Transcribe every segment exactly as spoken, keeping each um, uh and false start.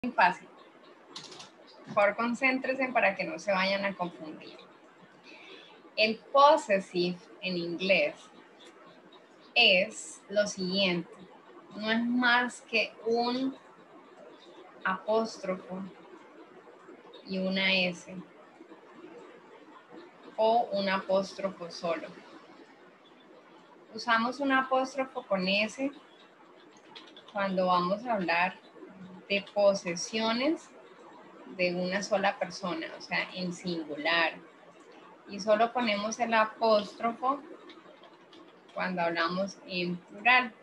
Muy fácil. Por favor, concéntrense para que no se vayan a confundir. El possessive en inglés es lo siguiente. No es más que un apóstrofo y una S o un apóstrofo solo. Usamos un apóstrofo con S cuando vamos a hablar de posesiones de una sola persona, o sea, en singular. Y solo ponemos el apóstrofo cuando hablamos en plural.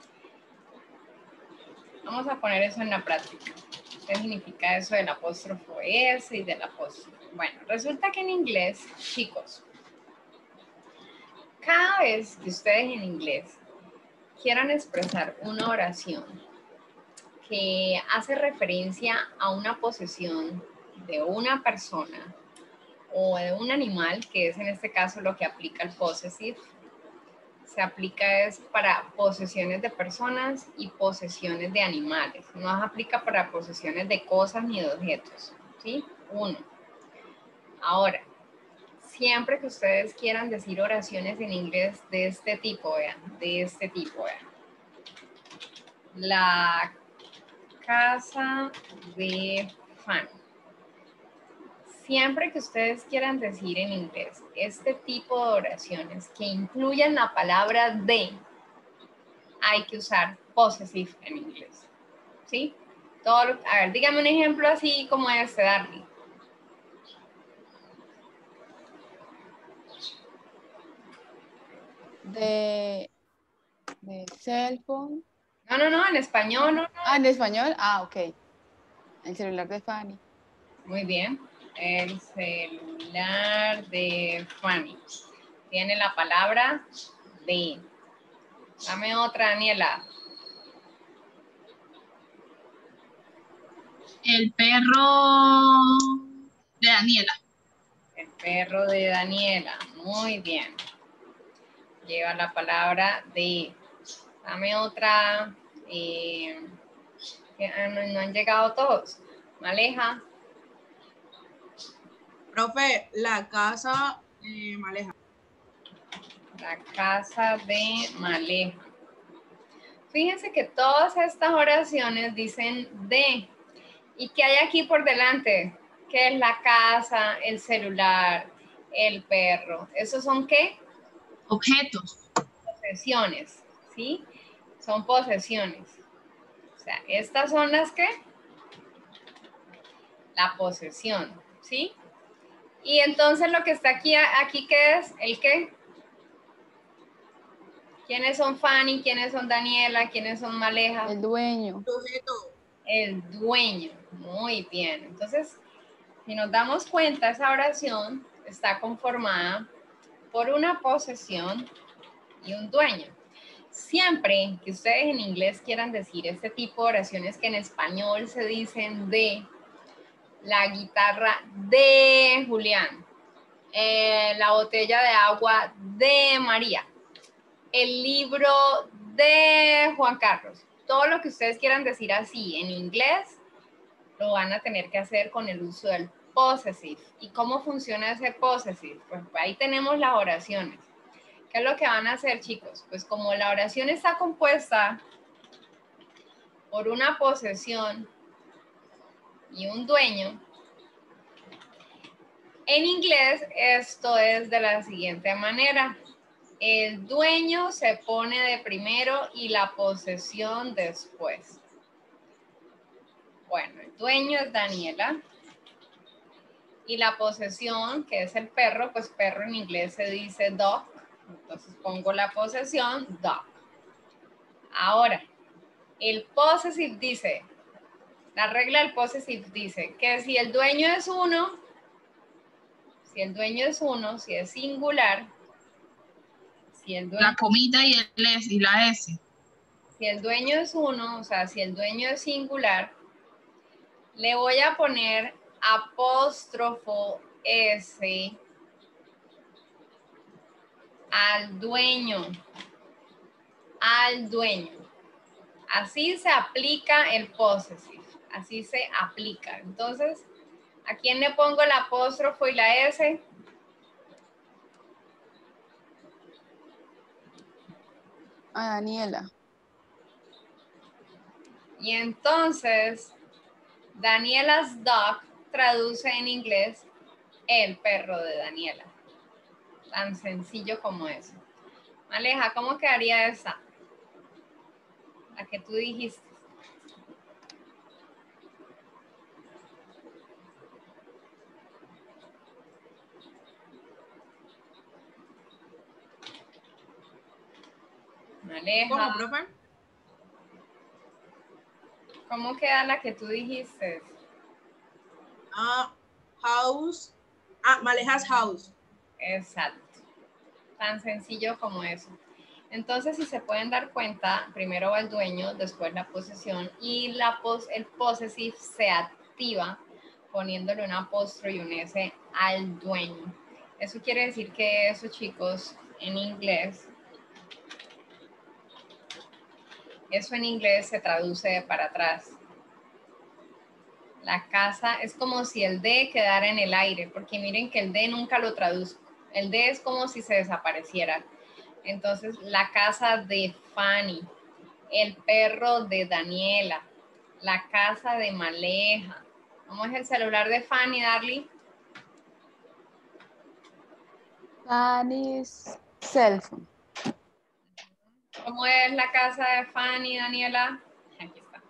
Vamos a poner eso en la práctica. ¿Qué significa eso del apóstrofo S y del apóstrofo? Bueno, resulta que en inglés, chicos, cada vez que ustedes en inglés quieran expresar una oración que hace referencia a una posesión de una persona o de un animal, que es en este caso lo que aplica el possessive, se aplica es para posesiones de personas y posesiones de animales. No se aplica para posesiones de cosas ni de objetos, ¿sí? Uno. Ahora, siempre que ustedes quieran decir oraciones en inglés de este tipo, vean, de este tipo, vean. La casa de Fanny. Siempre que ustedes quieran decir en inglés este tipo de oraciones que incluyan la palabra de, hay que usar possessive en inglés. ¿Sí? Todo lo, a ver, dígame un ejemplo así como este, Darly. De, de cell phone. No, no, no, en español, no, no. Ah, ¿en español? Ah, ok. El celular de Fanny. Muy bien. El celular de Fanny. Tiene la palabra de. Dame otra, Daniela. El perro de Daniela. El perro de Daniela. Muy bien. Lleva la palabra de. Dame otra. Eh, no, no han llegado todos. Maleja. Profe, la casa eh, Maleja. La casa de Maleja. Fíjense que todas estas oraciones dicen de. ¿Y qué hay aquí por delante? ¿Qué es la casa, el celular, el perro? ¿Esos son qué? Objetos. Posesiones, ¿sí? Son posesiones. O sea, estas son las que la posesión, ¿sí? Y entonces lo que está aquí, aquí ¿qué es? ¿El qué? ¿Quiénes son Fanny? ¿Quiénes son Daniela? ¿Quiénes son Maleja? El dueño. Sujeto. El dueño. Muy bien. Entonces, si nos damos cuenta, esa oración está conformada por una posesión y un dueño. Siempre que ustedes en inglés quieran decir este tipo de oraciones que en español se dicen de la guitarra de Julián, eh, la botella de agua de María, el libro de Juan Carlos, todo lo que ustedes quieran decir así en inglés, lo van a tener que hacer con el uso del possessive. ¿Y cómo funciona ese possessive? Pues ahí tenemos las oraciones. ¿Qué es lo que van a hacer, chicos? Pues como la oración está compuesta por una posesión y un dueño, en inglés esto es de la siguiente manera. El dueño se pone de primero y la posesión después. Bueno, el dueño es Daniela. Y la posesión, que es el perro, pues perro en inglés se dice dog. Entonces pongo la posesión, dog. Ahora, el possessive dice, la regla del possessive dice que si el dueño es uno, si el dueño es uno, si es singular, si el dueño, La comida y, el S, y la S. si el dueño es uno, o sea, si el dueño es singular, le voy a poner apóstrofo S al dueño, al dueño. Así se aplica el possessive. Así se aplica. Entonces, ¿a quién le pongo el apóstrofo y la S? A Daniela. Y entonces, Daniela's dog traduce en inglés el perro de Daniela. Tan sencillo como eso. Aleja, ¿cómo quedaría esa? La que tú dijiste. Aleja. ¿Cómo, profe? ¿Cómo queda la que tú dijiste? Ah, house. Ah, Malejas house. Exacto. Tan sencillo como eso. Entonces, si se pueden dar cuenta, primero va el dueño, después la posesión y la pos el possessive se activa poniéndole un apóstrofo y un S al dueño. Eso quiere decir que eso, chicos, en inglés, eso en inglés se traduce de para atrás. La casa es como si el D quedara en el aire, porque miren que el D nunca lo traduzco. El D es como si se desapareciera. Entonces, la casa de Fanny, el perro de Daniela, la casa de Maleja. ¿Cómo es el celular de Fanny, Darly? Fanny's cell phone. ¿Cómo es la casa de Fanny, Daniela? Aquí está.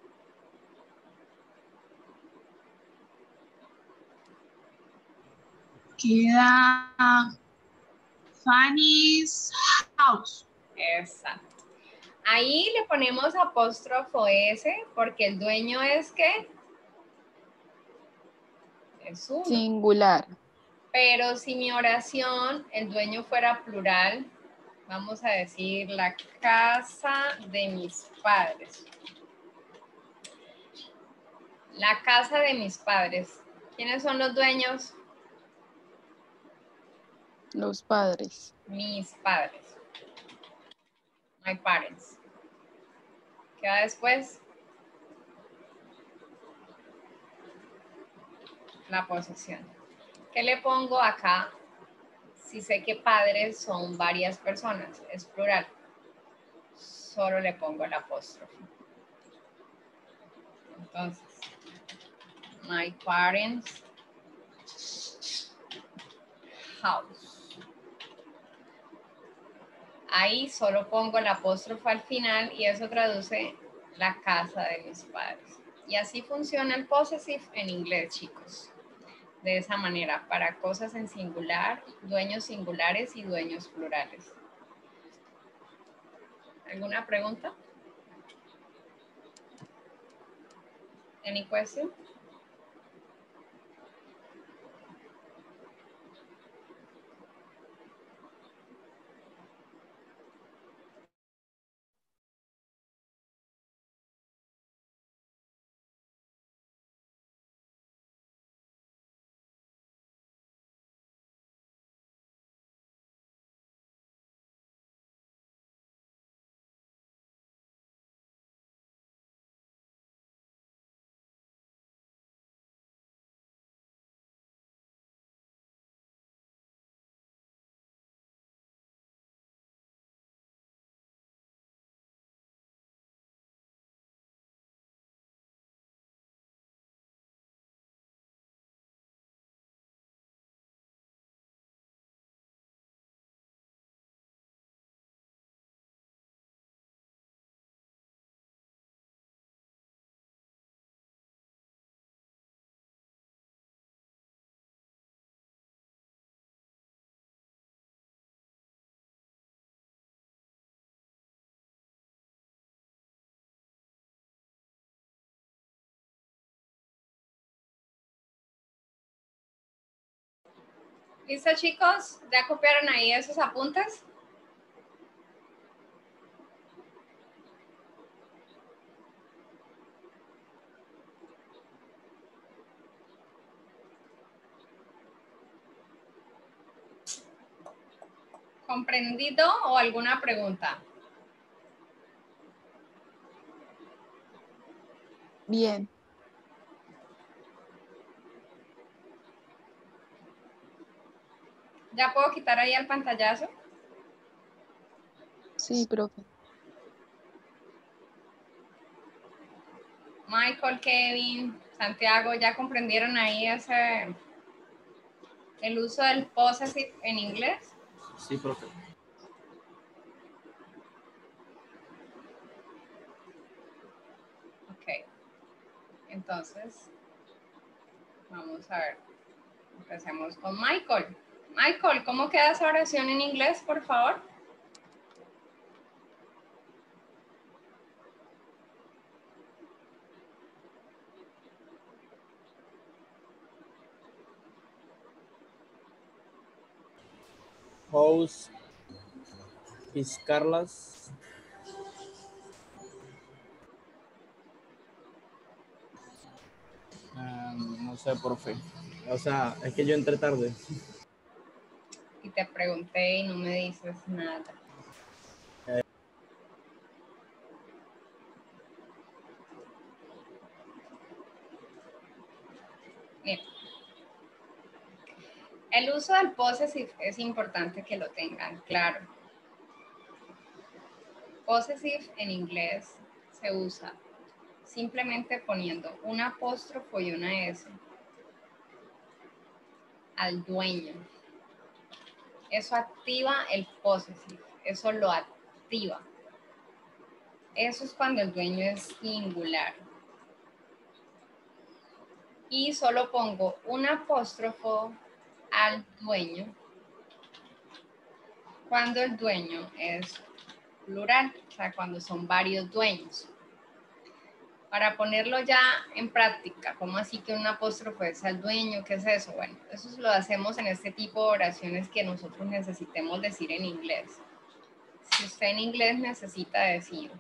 Queda Fanny's house. Exacto. Ahí le ponemos apóstrofo S porque el dueño es ¿qué? Es uno. Singular. Pero si mi oración, el dueño fuera plural, vamos a decir la casa de mis padres. La casa de mis padres. ¿Quiénes son los dueños? Los padres. Mis padres. My parents. ¿Qué va después? La posesión. ¿Qué le pongo acá? Si sé que padres son varias personas, es plural. Solo le pongo el apóstrofe. Entonces, my parents' house. Ahí solo pongo el apóstrofe al final y eso traduce la casa de mis padres. Y así funciona el possessive en inglés, chicos. De esa manera, para cosas en singular, dueños singulares y dueños plurales. ¿Alguna pregunta? Any question? ¿Listo, chicos? ¿Ya copiaron ahí esos apuntes? ¿Comprendido o alguna pregunta? Bien. ¿Ya puedo quitar ahí el pantallazo? Sí, profe. Michael, Kevin, Santiago, ¿ya comprendieron ahí ese, el uso del possessive en inglés? Sí, profe. Ok. Entonces, vamos a ver. Empecemos con Michael. Michael, ¿cómo queda esa oración en inglés, por favor? House is Carla's. Um, no sé, profe. O sea, es que yo entré tarde. Y te pregunté y no me dices nada. Eh. Bien. El uso del possessive es importante que lo tengan claro. Possessive en inglés se usa simplemente poniendo un apóstrofo y una S al dueño. Eso activa el possessive, eso lo activa. Eso es cuando el dueño es singular. Y solo pongo un apóstrofo al dueño cuando el dueño es plural, o sea, cuando son varios dueños. Para ponerlo ya en práctica, ¿cómo así que un apóstrofo es al dueño? ¿Qué es eso? Bueno, eso lo hacemos en este tipo de oraciones que nosotros necesitemos decir en inglés. Si usted en inglés necesita decir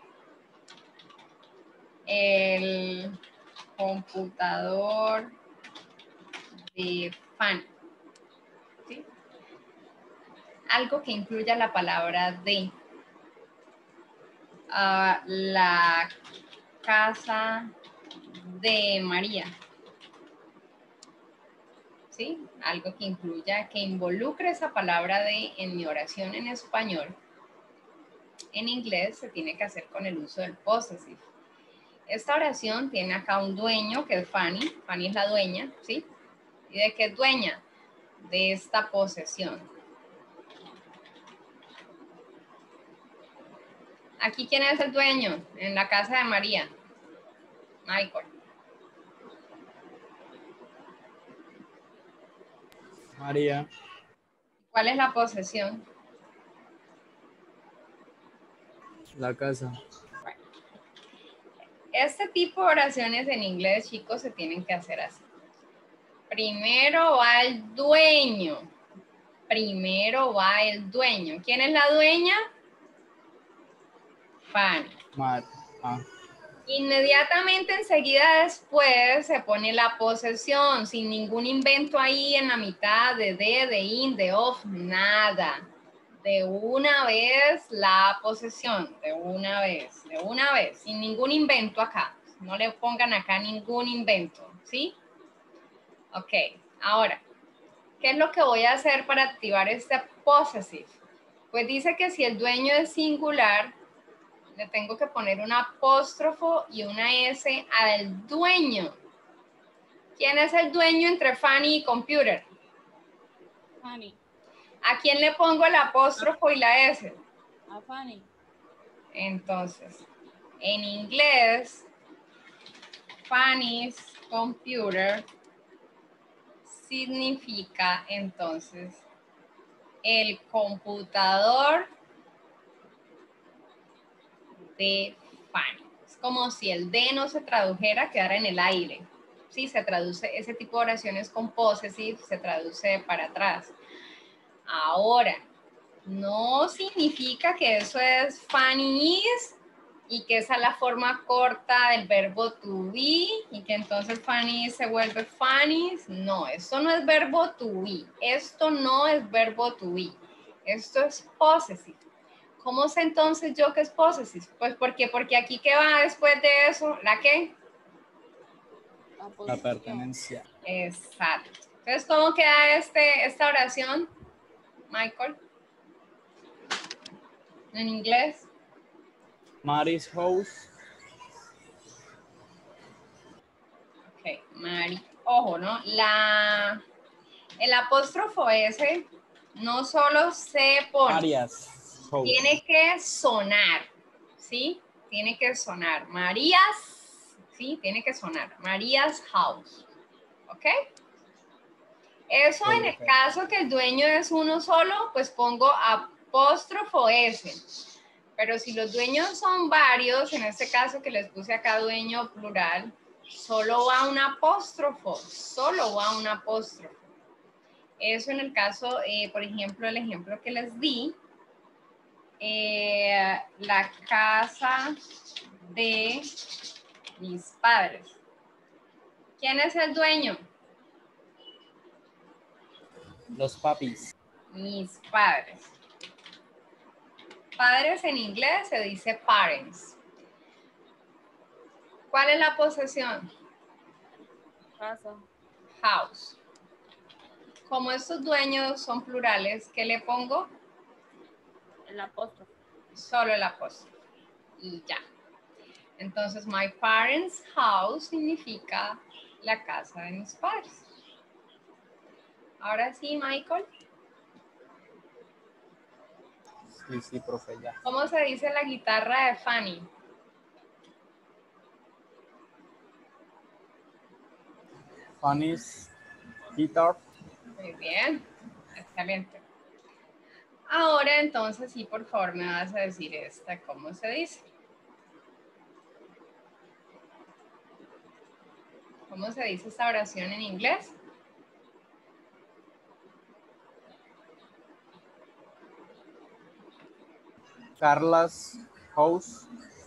el computador de Fanny, ¿sí? Algo que incluya la palabra de. Uh, la casa de María. ¿Sí? Algo que incluya, que involucre esa palabra de en mi oración en español. En inglés se tiene que hacer con el uso del possessive. Esta oración tiene acá un dueño que es Fanny. Fanny es la dueña, ¿sí? ¿Y de qué es dueña? De esta posesión. Aquí, ¿quién es el dueño? En la casa de María. Michael. María. ¿Cuál es la posesión? La casa. Bueno. Este tipo de oraciones en inglés, chicos, se tienen que hacer así. Primero va el dueño. Primero va el dueño. ¿Quién es la dueña? Fanny. Mar. Ah. Inmediatamente enseguida después se pone la posesión, sin ningún invento ahí en la mitad de de, de in, de of, nada. De una vez la posesión, de una vez, de una vez, sin ningún invento acá. No le pongan acá ningún invento, ¿sí? Ok, ahora, ¿qué es lo que voy a hacer para activar este possessive? Pues dice que si el dueño es singular, le tengo que poner un apóstrofo y una S al dueño. ¿Quién es el dueño entre Fanny y Computer? Fanny. ¿A quién le pongo el apóstrofo y la S? A Fanny. Entonces, en inglés, Fanny's computer significa entonces el computador de Fanny. Es como si el de no se tradujera, quedara en el aire. Sí, se traduce, ese tipo de oraciones con possessive se traduce para atrás. Ahora, no significa que eso es Fanny's y que esa es la forma corta del verbo to be y que entonces Fanny se vuelve Fanny's. No, esto no es verbo to be. Esto no es verbo to be. Esto es possessive. ¿Cómo sé entonces yo que es possessive? Pues porque, porque aquí que va después de eso, ¿la qué? La, La pertenencia. Exacto. Entonces, ¿cómo queda este, esta oración? Michael. En inglés. Mary's house. Ok, Mari. Ojo, ¿no? La, el apóstrofo S no solo se pone, Maria's house. tiene que sonar, ¿sí? Tiene que sonar. Marías, ¿sí? Tiene que sonar. María's house, ¿ok? Eso Sí, en el ok. caso que el dueño es uno solo, pues pongo apóstrofo S. Pero si los dueños son varios, en este caso que les puse acá dueño plural, solo va un apóstrofo, solo va un apóstrofo. Eso en el caso, eh, por ejemplo, el ejemplo que les di, eh, la casa de mis padres. ¿Quién es el dueño? Los papis. Mis padres. Padres en inglés se dice parents. ¿Cuál es la posesión? Casa. House. Como estos dueños son plurales, ¿qué le pongo? El apóstrofe. Solo el apóstrofe. Y ya. Entonces, my parents' house significa la casa de mis padres. Ahora sí, Michael. Sí, sí, profe, ya. ¿Cómo se dice la guitarra de Fanny? Fanny's guitar. Muy bien. Excelente. Ahora entonces sí, por favor, me vas a decir esta, ¿cómo se dice? ¿Cómo se dice esta oración en inglés? Carla's house.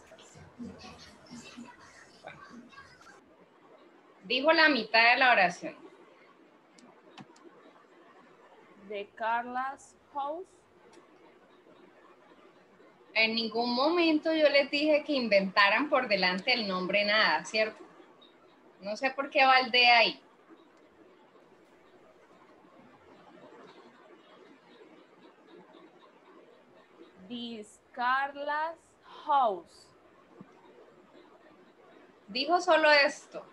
Dijo la mitad de la oración. De Carla's house. En ningún momento yo les dije que inventaran por delante el nombre nada, ¿cierto? No sé por qué va el de ahí. This Carla's house. Dijo solo esto.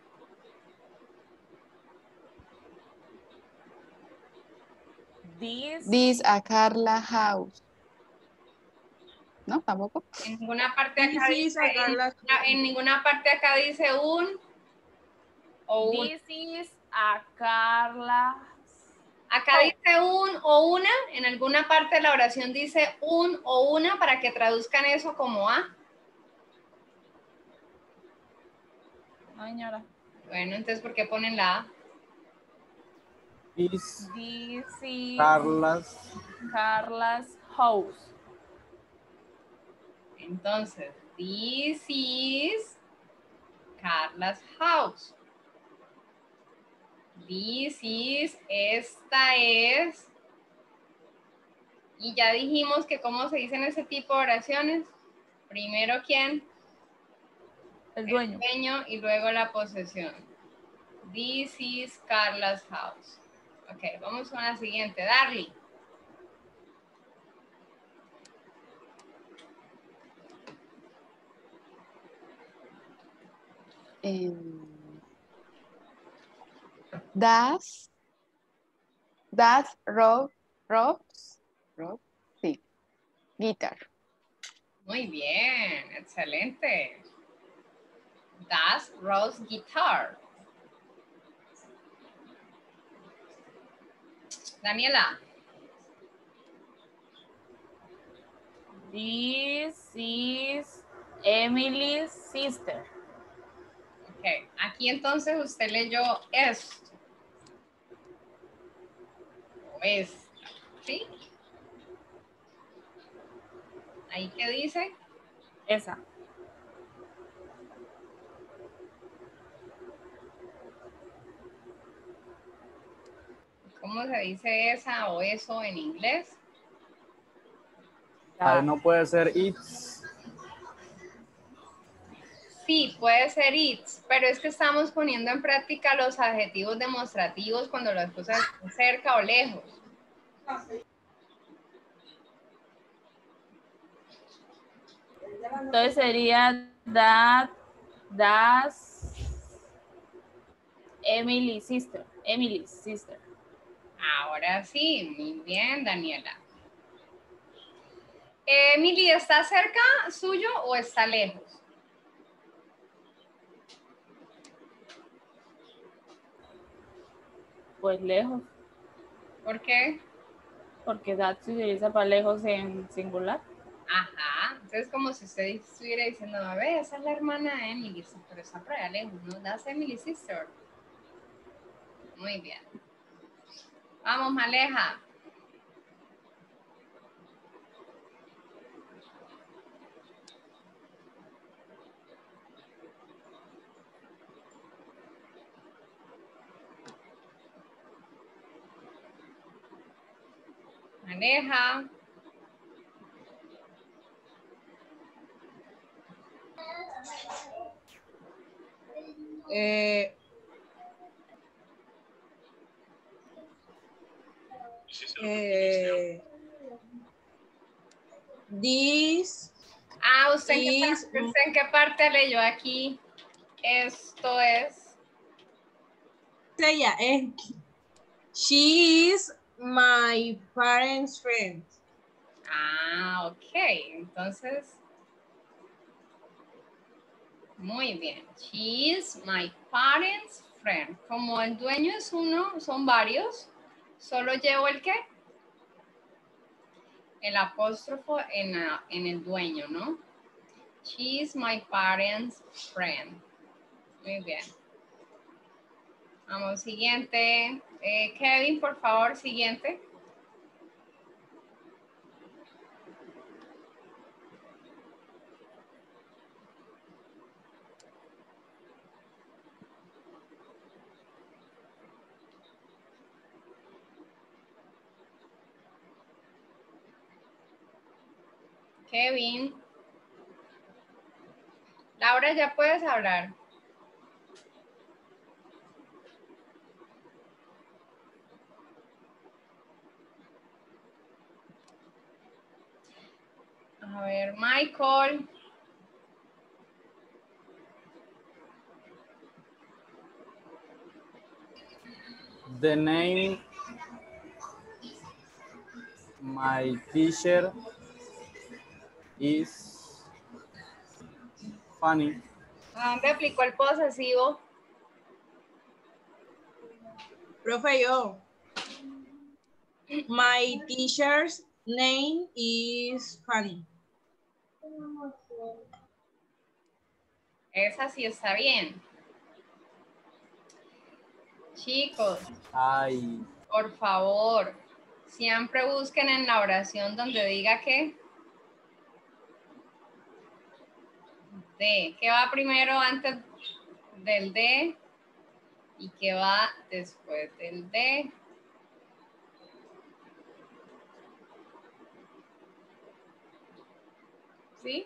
This. This a Carla house. ¿No? ¿Tampoco? En ninguna parte acá This is dice, a en, Carla's en ninguna parte acá dice un o un. This is a Carla's. Acá dice un o una, en alguna parte de la oración dice un o una para que traduzcan eso como a. No, señora. Bueno, entonces, ¿por qué ponen la a? Is This is Carla's. Carla's house. Entonces, this is Carla's house. This is, esta es. Y ya dijimos que cómo se dicen ese tipo de oraciones. Primero, ¿quién? El dueño. El dueño y luego la posesión. This is Carla's house. Ok, vamos con la siguiente. Darly. Um, das, das Rob, Rob's, Rob, sí, guitar. Muy bien, excelente. Das Rose guitar. Daniela. This is Emily's sister. Ok, aquí entonces usted leyó esto. O esta, ¿sí? ¿Ahí qué dice? Esa. ¿Cómo se dice esa o eso en inglés? Ahí no puede ser it's. Sí, puede ser it's, pero es que estamos poniendo en práctica los adjetivos demostrativos cuando las cosas están cerca o lejos. Entonces sería that, that's Emily's sister. Emily's sister. Ahora sí, muy bien, Daniela. Emily, ¿está cerca suyo o está lejos? Pues lejos, ¿Por qué? porque that se utiliza para lejos en singular. Ajá, entonces como si usted estuviera diciendo, a ver, esa es la hermana de Emily, sí, pero está por allá lejos, ¿no? That's Emily's sister. Muy bien. Vamos, Maleja. Maleja. Eh, eh, this Ah, ¿usted en, qué is parte, ¿usted en qué parte leyó aquí? Esto es... ella, eh, she is my parents' friend. Ah, ok. Entonces, muy bien. She is my parents' friend. Como el dueño es uno, son varios, solo llevo el qué? El apóstrofo en, la- en el dueño, ¿no? She is my parents' friend. Muy bien. Vamos, siguiente. Eh, Kevin, por favor, siguiente. Kevin. Laura, ya puedes hablar. A ver, Michael. The name my teacher is Fanny. ¿A dónde aplicó el posesivo? Profe, yo. My teacher's name is Fanny. Esa sí está bien. Chicos, Ay, por favor, siempre busquen en la oración donde diga que de. ¿Qué va primero antes del de? ¿Y qué va después del de? ¿Sí?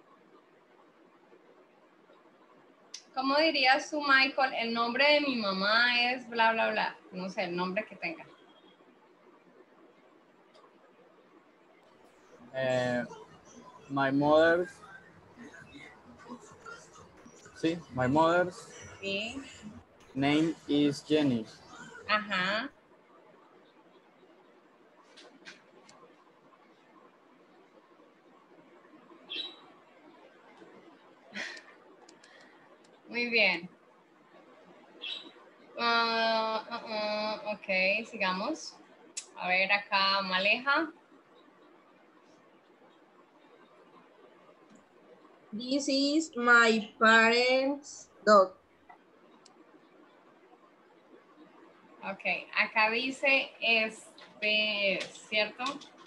¿Cómo dirías tú, Michael? El nombre de mi mamá es bla, bla, bla. No sé, el nombre que tenga. eh, my mother's, sí, my mother's Sí. name is Jenny. Ajá. Muy bien. Uh, uh, uh, ok, sigamos. A ver, acá Maleja. This is my parents' dog. Ok, acá dice este, ¿cierto?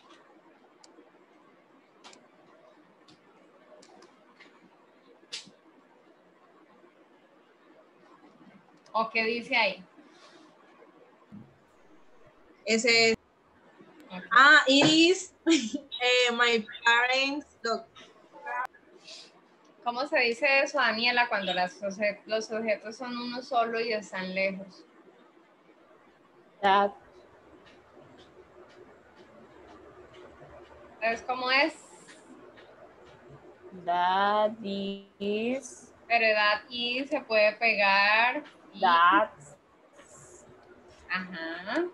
¿O qué dice ahí? Ese es. Ok. Ah, it is eh, my parents' dog. ¿Cómo se dice eso, Daniela, cuando las, los objetos son uno solo y están lejos? That, ¿Sabes cómo es? That is. Pero that is se puede pegar. Y, That's. ajá.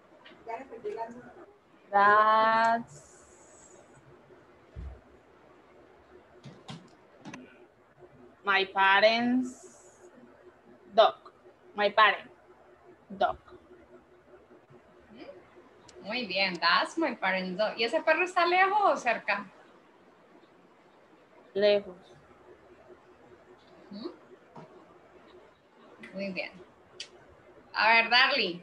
That's. My parents' dog. My parent dog. Muy bien, that's my parents' dog. ¿Y ese perro está lejos o cerca? Lejos. ¿Mm? Muy bien. A ver, Darly.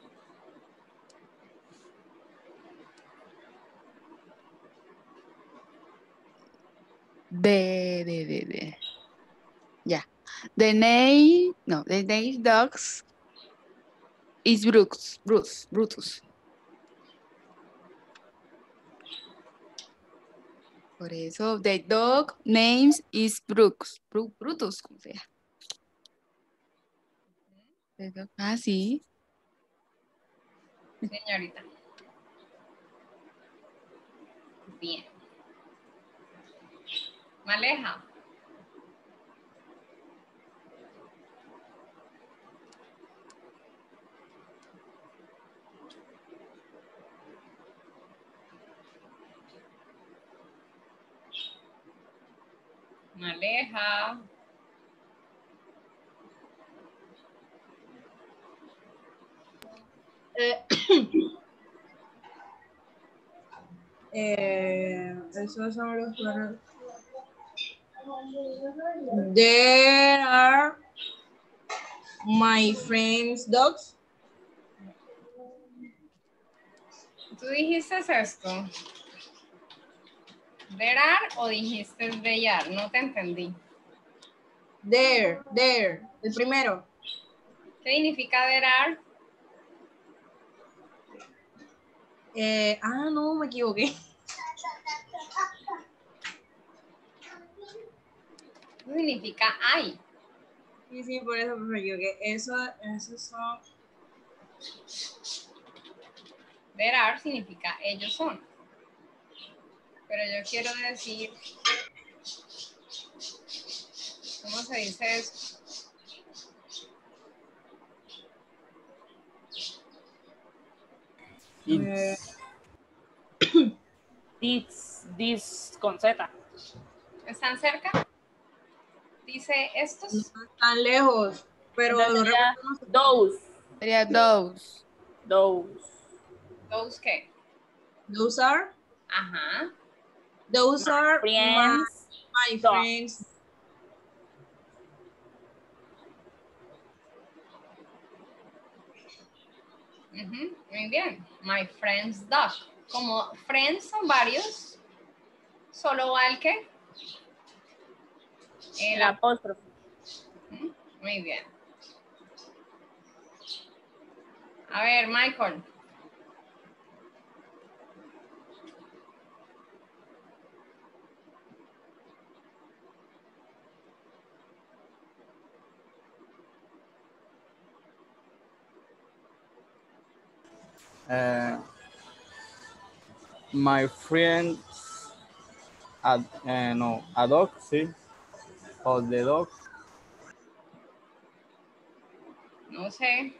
De, de, de, de. Ya. The name, no, the name dogs is Brutus, Brutus, Brutus. Por eso, the dog names is Brooks, Bru- Brutus, como sea. The dog- Ah, sí. Señorita. Bien. Maleja. Maleja. Eh, eh, esos son los perros. There are my friend's dogs. ¿Tú dijiste esto? ¿There are o dijiste they are? No te entendí. There, there, el primero. ¿Qué significa there are? Eh, ah, no, me equivoqué. ¿Qué significa hay? Sí, sí, por eso me equivoqué. Eso, esos son. There are significa ellos son. Pero yo quiero decir, ¿cómo se dice eso? Eh, This, this con Z. ¿Están cerca? Dice estos. no están lejos, pero Entonces lo sería recuerdo. those. Sería those. Those. ¿Those qué? Those are, Ajá. those My are my, friends. my dog. friends. Ujú, muy bien. My friend's dog. Como friends son varios, solo va el qué? El El apóstrofe. Ujú, muy bien. A ver, Michael. Eh, my friend, a, eh, no, a dog, sí. O the dog. No sé.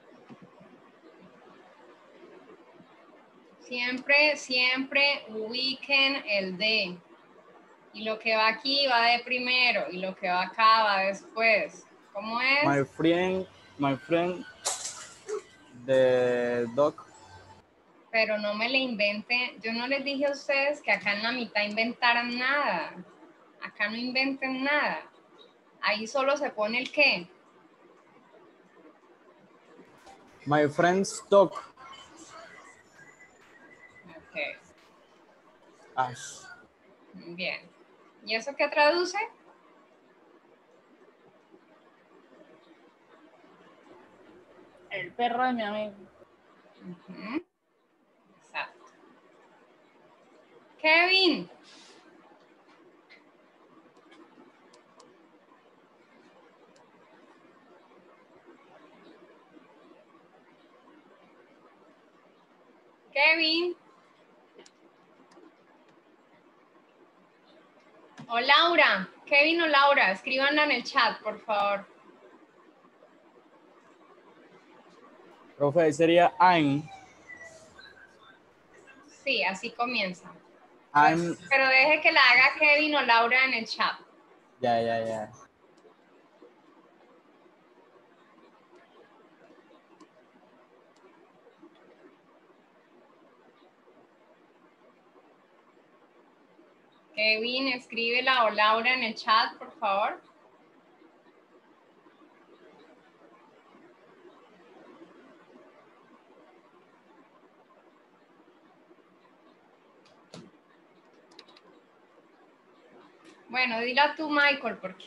Siempre, siempre ubiquen el de. Y lo que va aquí va de primero y lo que va acá va después. ¿Cómo es? My friend, my friend, the dog. Pero no me le inventen. Yo no les dije a ustedes que acá en la mitad inventaran nada. Acá no inventen nada. Ahí solo se pone el qué. My friend's dog. Ok, Ash. bien. ¿Y eso qué traduce? El perro de mi amigo. Ujú. Exacto. Kevin. Kevin. O Laura, Kevin o Laura, escríbanla en el chat, por favor. Profe, ahí sería I'm. Sí, así comienza. I'm. Pero deje que la haga Kevin o Laura en el chat. Ya, ya, ya. Kevin, escríbela o Laura en el chat, por favor. Bueno, dila tú, Michael, porque...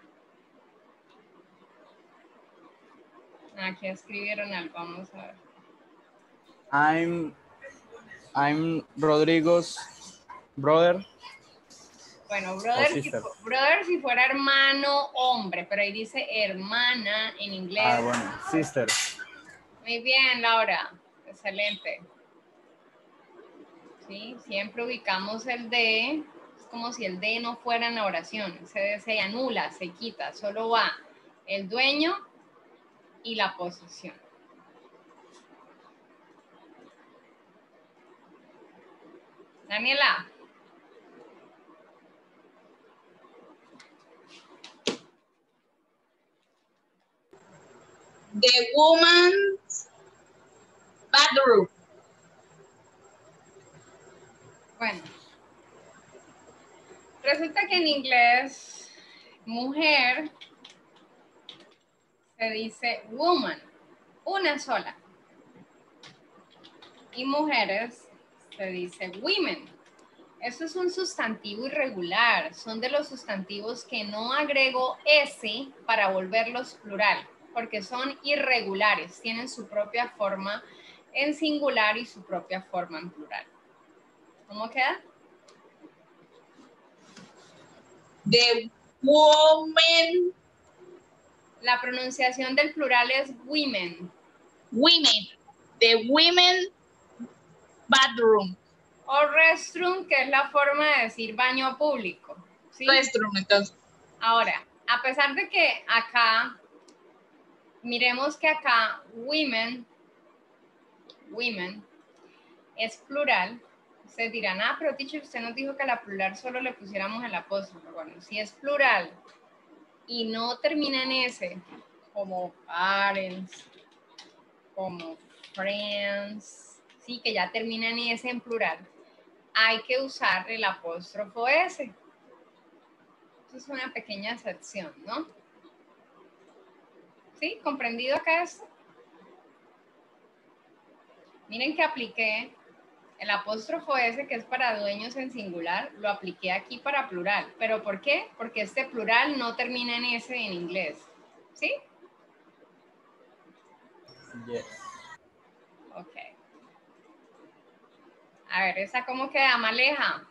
Aquí escribieron algo, vamos a ver. I'm. I'm Rodrigo's brother. Bueno, brother, si, sister. brother si fuera hermano, hombre, pero ahí dice hermana en inglés. Ah, bueno, sister. Muy bien, Laura. Excelente. Sí, siempre ubicamos el de, es como si el de no fuera en la oración. Se, se anula, se quita, solo va el dueño y la posesión. Daniela. The woman's bathroom. Bueno, resulta que en inglés, mujer se dice woman, una sola. Y mujeres se dice women. Eso es un sustantivo irregular. Son de los sustantivos que no agrego S para volverlos plural, porque son irregulares. Tienen su propia forma en singular y su propia forma en plural. ¿Cómo queda? The woman, La pronunciación del plural es women. women. The women bathroom. O restroom, que es la forma de decir baño público. ¿Sí? Restroom, entonces. Ahora, a pesar de que acá, miremos que acá women, women, es plural. Ustedes dirán, ah, pero teacher, usted nos dijo que a la plural solo le pusiéramos el apóstrofo. Bueno, si es plural y no termina en S, como parents, como friends, sí, que ya termina en S en plural, hay que usar el apóstrofo S. Eso es una pequeña excepción, ¿no? ¿Sí? ¿Comprendido acá esto? Miren que apliqué el apóstrofo S, que es para dueños en singular, lo apliqué aquí para plural. ¿Pero por qué? Porque este plural no termina en S en inglés. ¿Sí? Yes. Ok. A ver, ¿esa cómo queda? Maleja.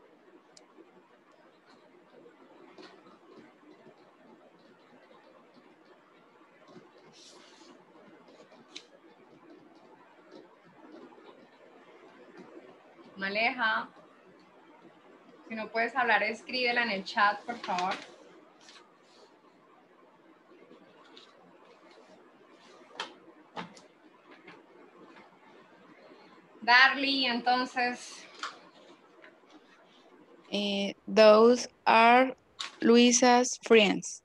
Maleja. Si no puedes hablar, escríbela en el chat, por favor. Darly, entonces. Eh, those are Luisa's friends.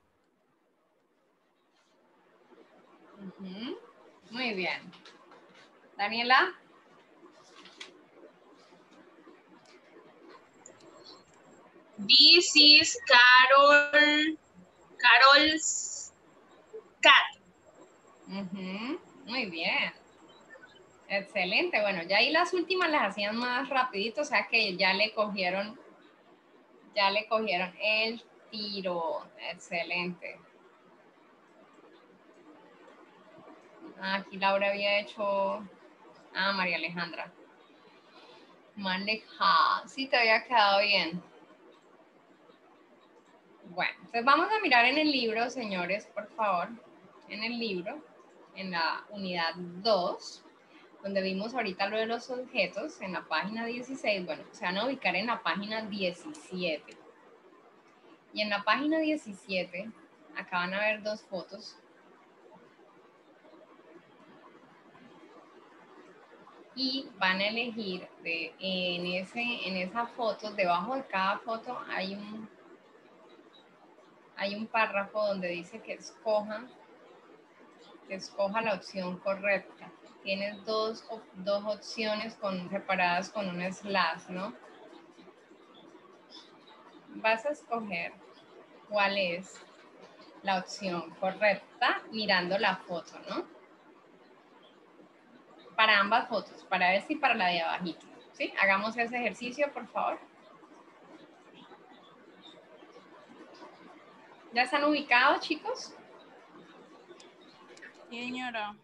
Uh-huh. Muy bien. Daniela. This is Carol, Carol's cat. Uh-huh. Muy bien. Excelente. Bueno, ya ahí las últimas las hacían más rapidito, o sea que ya le cogieron, ya le cogieron el tiro. Excelente. Ah, aquí Laura había hecho... Ah, María Alejandra. Maleja. Sí, te había quedado bien. Bueno, entonces vamos a mirar en el libro, señores, por favor. En el libro, en la unidad dos, donde vimos ahorita lo de los objetos, en la página dieciséis. Bueno, se van a ubicar en la página diecisiete. Y en la página diecisiete, acá van a ver dos fotos. Y van a elegir de, en, ese, en esa foto, debajo de cada foto hay un, hay un párrafo donde dice que escoja, que escoja la opción correcta. Tienes dos, dos opciones con, separadas con un slash, ¿no? Vas a escoger cuál es la opción correcta mirando la foto, ¿no? Para ambas fotos, para esta y para la de abajito. ¿Sí? Hagamos ese ejercicio, por favor. ¿Ya están ubicados, chicos? Señora.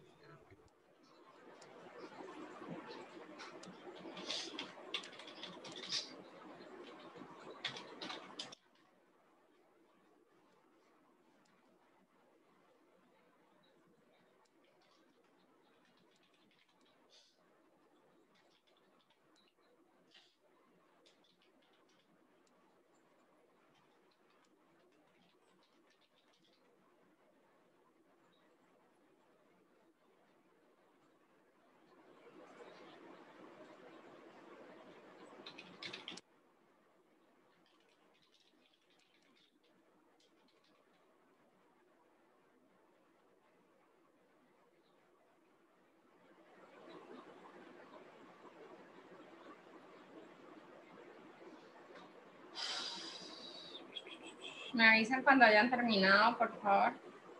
Me avisan cuando hayan terminado, por favor.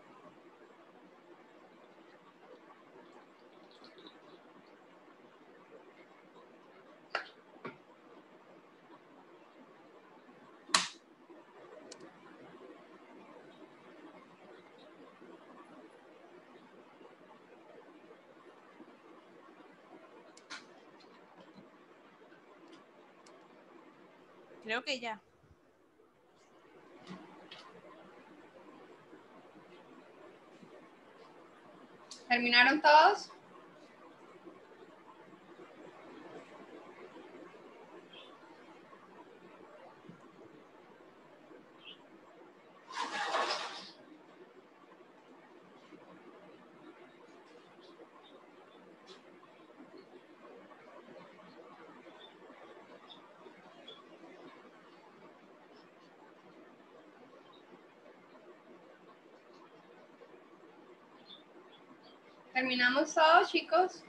Creo que ya. ¿Terminaron todos? ¿Terminamos todos, chicos?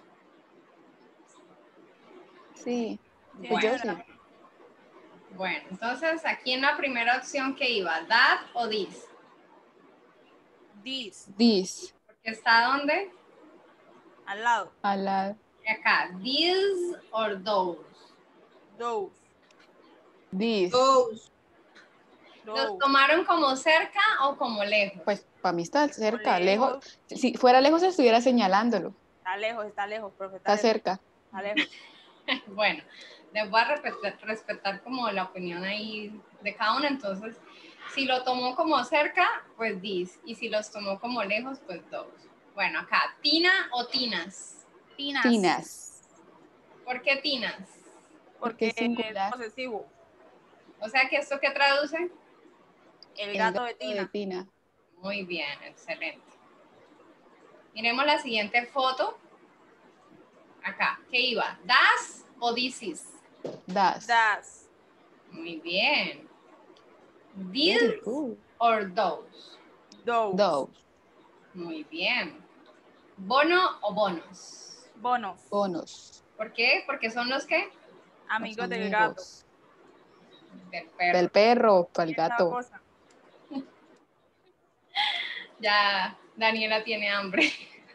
Sí, pues yo sí. Señora. Bueno, entonces aquí en la primera opción que iba, that o this. This. This, Porque está donde? Al lado. al lado. Acá, these or those. Those. This, Those. ¿Los Those. tomaron como cerca o como lejos? pues para mí está cerca, lejos. lejos. Si si fuera lejos estuviera señalándolo. Está lejos, está lejos, profe. Está lejos, cerca. Está lejos. Bueno, les voy a respetar, respetar como la opinión ahí de cada uno. Entonces, si lo tomó como cerca, pues this. Y si los tomó como lejos, pues those. Bueno, acá, Tina o Tinas. Tinas. Tinas, ¿Por qué Tinas? porque Porque es singular. es posesivo. O sea, que ¿esto qué traduce? El El gato, gato de Tina. de Tina. Muy bien, excelente. Miremos la siguiente foto. Acá, ¿qué iba? ¿Das o this is? Das. Das. Muy bien. Very ¿This good. or those? Those. Those. Muy bien. ¿Bono o bonos? Bonos. Bonos. ¿Por qué? Porque son los que Amigos Los del amigos. gato. del perro. Del perro, para el Esa gato. cosa. Ya Daniela tiene hambre.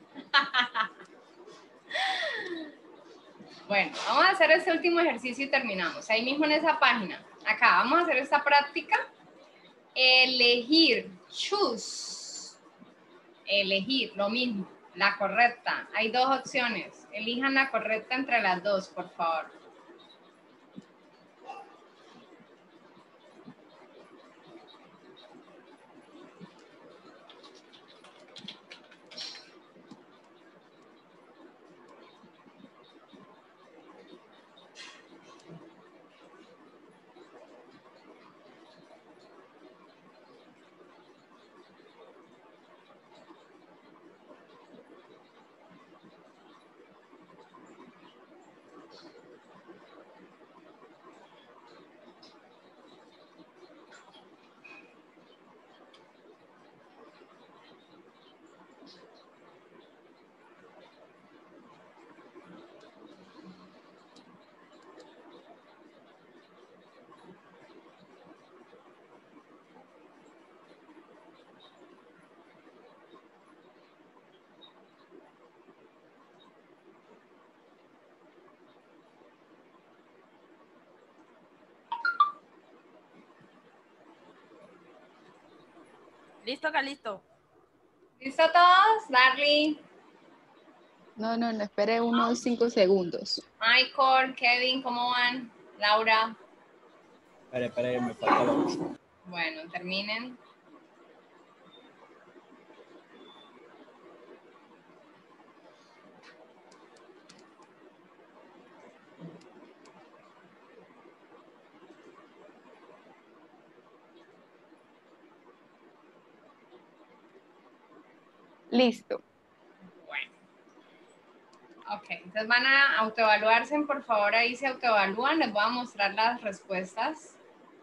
Bueno, vamos a hacer este último ejercicio y terminamos. Ahí mismo en esa página. Acá vamos a hacer esta práctica. Elegir, choose. Elegir, lo mismo, la correcta. Hay dos opciones. Elijan la correcta entre las dos, por favor. Listo, Calisto. ¿Listo todos? Darly, No, no, no, espere unos cinco segundos. Michael, Kevin, ¿cómo van? Laura. Espere, espere, me falta la ocho. Bueno, terminen. Listo. Bueno. Ok, entonces van a autoevaluarse, por favor, ahí se autoevalúan. Les voy a mostrar las respuestas.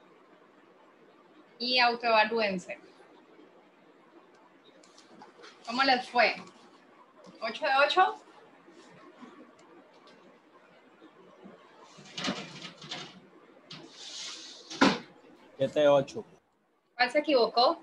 Y autoevalúense. ¿Cómo les fue? ¿ocho de ocho? siete, ocho. ¿Cuál se equivocó?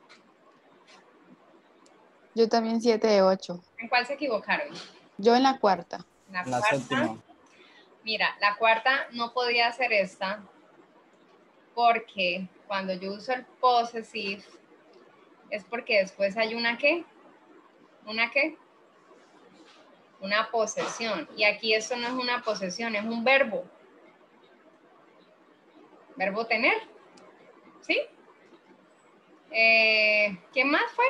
Yo también siete de ocho. ¿En cuál se equivocaron? Yo en la cuarta. La, La cuarta. séptima. Mira, la cuarta no podía ser esta porque cuando yo uso el possessive es porque después hay una ¿qué? ¿Una qué? Una posesión. Y aquí esto no es una posesión, es un verbo. Verbo tener. ¿Sí? Eh, ¿Quién más fue?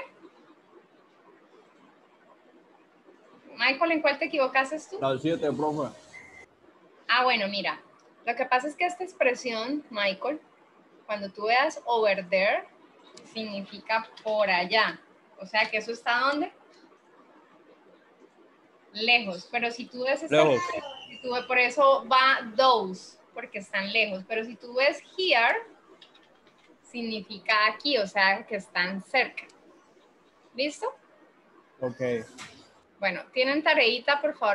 Michael, ¿en cuál te equivocaste tú? La siete, profe. Ah, bueno, mira. Lo que pasa es que esta expresión, Michael, cuando tú veas over there, significa por allá. O sea que eso está ¿dónde? Lejos. Pero si tú ves esta, Lejos. si tú ves, por eso va those, porque están lejos. Pero si tú ves here, significa aquí, o sea que están cerca. ¿Listo? Ok. Bueno, tienen tareita, por favor.